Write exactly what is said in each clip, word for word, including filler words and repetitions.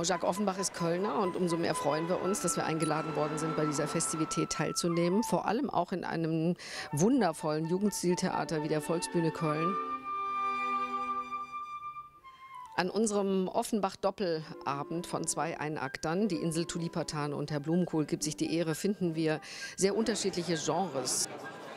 Jacques Offenbach ist Kölner und umso mehr freuen wir uns, dass wir eingeladen worden sind, bei dieser Festivität teilzunehmen. Vor allem auch in einem wundervollen Jugendstiltheater wie der Volksbühne Köln. An unserem Offenbach-Doppelabend von zwei Einaktern, die Insel Tulipathane und Herr Blumenkohl gibt sich die Ehre, finden wir sehr unterschiedliche Genres.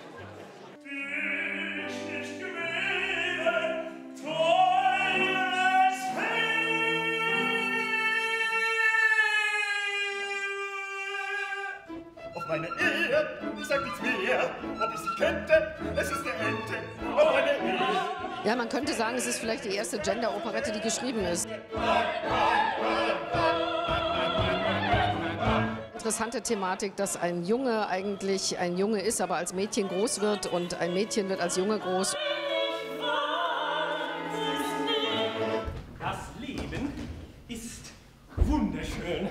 Auf meine Ehe, ich sag nichts mehr, ob ich sie könnte, es ist der Ente, auf meine Ehe. Ja, man könnte sagen, es ist vielleicht die erste Gender-Operette, die geschrieben ist. Interessante Thematik, dass ein Junge eigentlich ein Junge ist, aber als Mädchen groß wird und ein Mädchen wird als Junge groß. Das Leben ist wunderschön.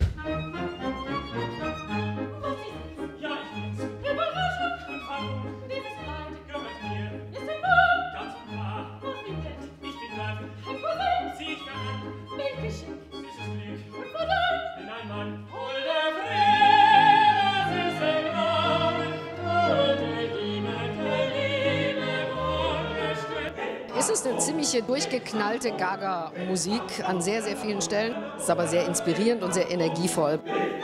Es ist eine ziemliche durchgeknallte Gaga-Musik an sehr, sehr vielen Stellen. Es ist aber sehr inspirierend und sehr energievoll.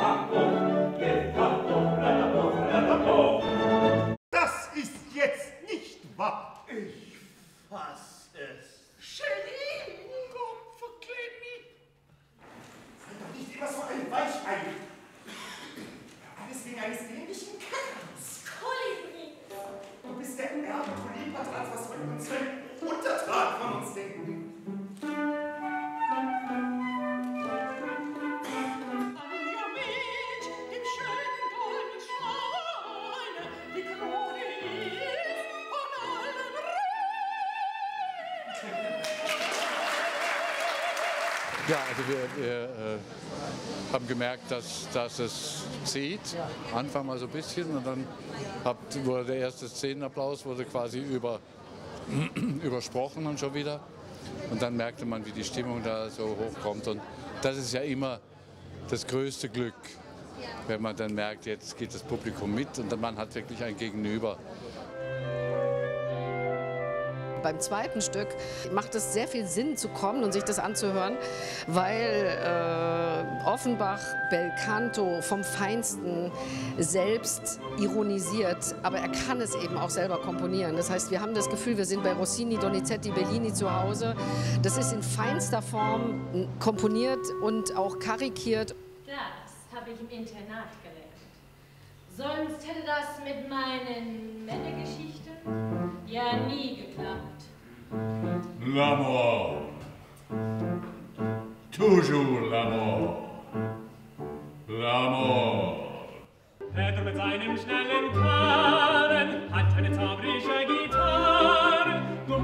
Das ist jetzt nicht wahr. Ich fass es. Cherie, komm, verkleb mich. Sei doch nicht immer so ein Weichei. Alles wegen eines dämlichen Kackers. Kolibri. Du bist der Erbe Tulipathans, was soll uns denn Untertan von uns denken? Ja, also wir, wir äh, haben gemerkt, dass, dass es zieht. Anfang mal so ein bisschen und dann habt, wurde der erste Szenenapplaus wurde quasi über, übersprochen und schon wieder. Und dann merkte man, wie die Stimmung da so hochkommt. Und das ist ja immer das größte Glück, wenn man dann merkt, jetzt geht das Publikum mit und man hat wirklich ein Gegenüber. Beim zweiten Stück macht es sehr viel Sinn zu kommen und sich das anzuhören, weil äh, Offenbach Belcanto vom Feinsten selbst ironisiert, aber er kann es eben auch selber komponieren. Das heißt, wir haben das Gefühl, wir sind bei Rossini, Donizetti, Bellini zu Hause. Das ist in feinster Form komponiert und auch karikiert. Das habe ich im Internat gelernt. Sonst hätte das mit meinen Männergeschichten ja nie geklappt. L'amour. Toujours l'amour. L'amour. Pedro mit seinem schnellen Karren hat eine zauberische Gitarre.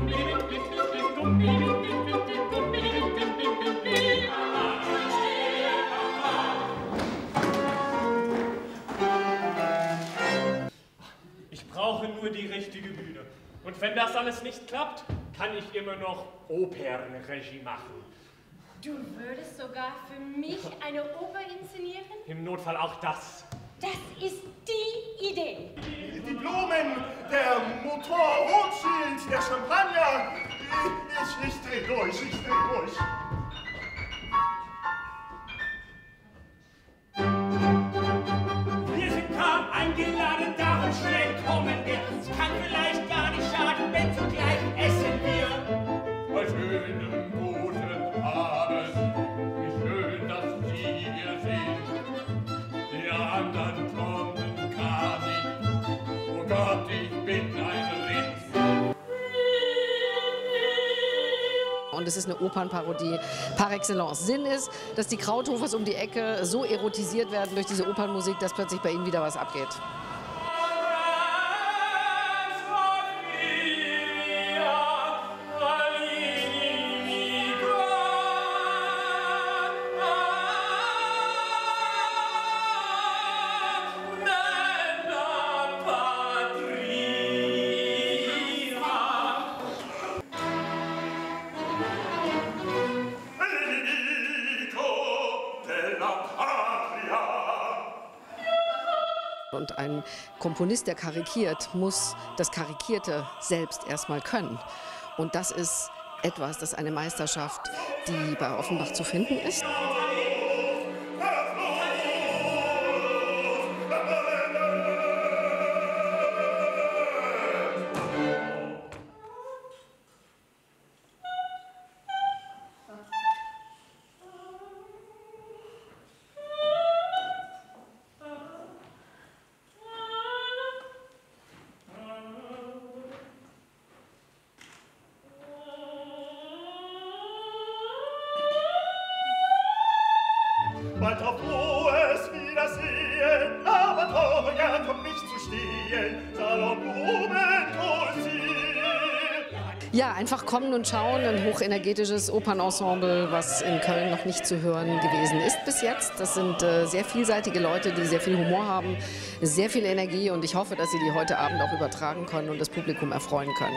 Ich brauche nur die richtige Bühne. Und wenn das alles nicht klappt, kann ich immer noch Opernregie machen. Du würdest sogar für mich eine Oper inszenieren? Im Notfall auch das. Das ist die Idee. Die Blumen, der Motor Rothschild, der Champagner. Ich, ich, ich dreh durch, ich dreh durch. Wir sind kaum eingeladen, darum schnell kommen wir. Es kann vielleicht gar nicht schaden, wenn zugleich essen wir. Bei schönem guten Abend, wie schön, dass Sie hier sind. Die anderen kommen gar nicht. Oh Gott, ich bin ein Rind. Und es ist eine Opernparodie par excellence. Sinn ist, dass die Krauthofers um die Ecke so erotisiert werden durch diese Opernmusik, dass plötzlich bei ihnen wieder was abgeht. Nico! Und ein Komponist, der karikiert, muss das Karikierte selbst erstmal können. Und das ist etwas, das ist eine Meisterschaft, die bei Offenbach zu finden ist. Bald auf frohes Wiedersehen, aber teuer kommt nicht zu stehen, Salon Ja, einfach kommen und schauen, ein hochenergetisches Opernensemble, was in Köln noch nicht zu hören gewesen ist bis jetzt. Das sind äh, sehr vielseitige Leute, die sehr viel Humor haben, sehr viel Energie und ich hoffe, dass sie die heute Abend auch übertragen können und das Publikum erfreuen können.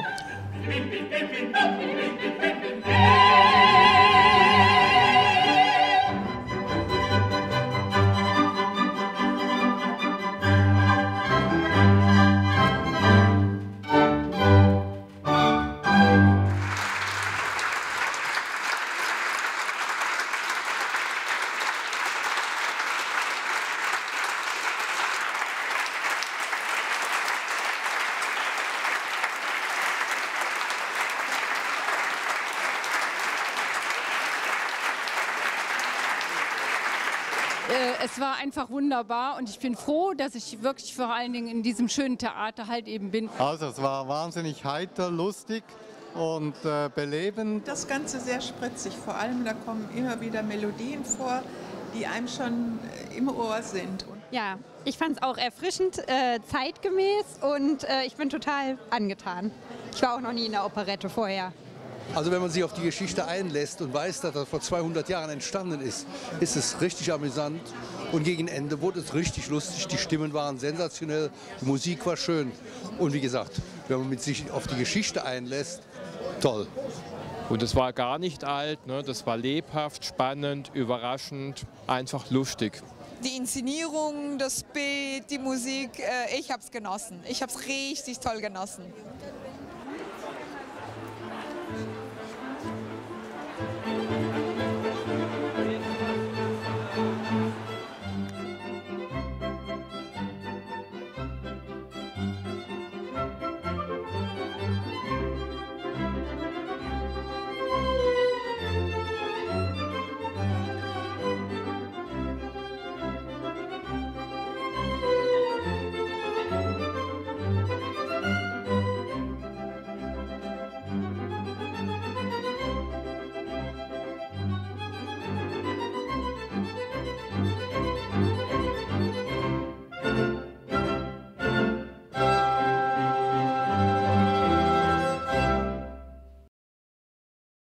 Es war einfach wunderbar und ich bin froh, dass ich wirklich vor allen Dingen in diesem schönen Theater halt eben bin. Also es war wahnsinnig heiter, lustig und äh, belebend. Das Ganze sehr spritzig, vor allem da kommen immer wieder Melodien vor, die einem schon im Ohr sind. Ja, ich fand es auch erfrischend, äh, zeitgemäß und äh, ich bin total angetan. Ich war auch noch nie in der Operette vorher. Also wenn man sich auf die Geschichte einlässt und weiß, dass das vor zweihundert Jahren entstanden ist, ist es richtig amüsant. Und gegen Ende wurde es richtig lustig, die Stimmen waren sensationell, die Musik war schön. Und wie gesagt, wenn man mit sich auf die Geschichte einlässt, toll. Und es war gar nicht alt, ne? Das war lebhaft, spannend, überraschend, einfach lustig. Die Inszenierung, das Bild, die Musik, äh, ich habe es genossen. Ich habe es richtig toll genossen.